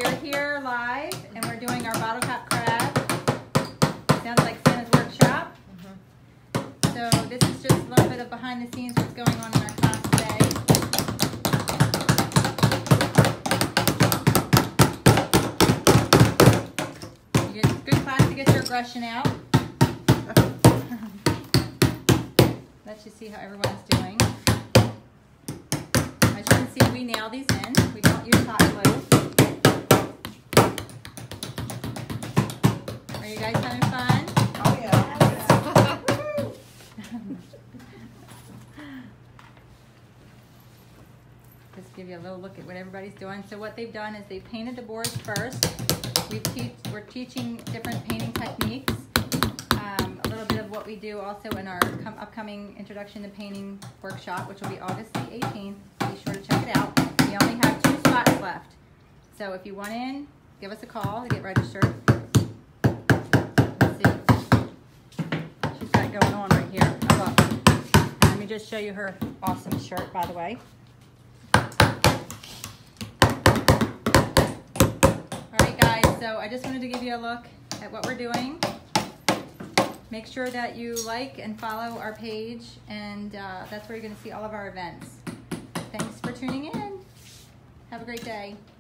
we are here live and we're doing our bottle cap crab. Sounds like Santa's workshop. So this is just a little bit of behind the scenes what's going on in our class today. Good class to get your aggression out. Let's just see how everyone's doing. As you can see, we nail these in. We don't use hot glue. Are you guys having fun? Oh yeah. Just give you a little look at what everybody's doing. So what they've done is they painted the boards first. We're teaching different painting techniques. A little bit of what we do also in our upcoming Introduction to Painting workshop, which will be August the 18th. Be sure to check it out. We only have 2 spots left. So if you want in, give us a call to get registered. Let's see. She's got it going on right here. Oh, look. And let me just show you her awesome shirt, by the way. Alright guys, so I just wanted to give you a look at what we're doing. Make sure that you like and follow our page, and that's where you're going to see all of our events. Thanks for tuning in. Have a great day.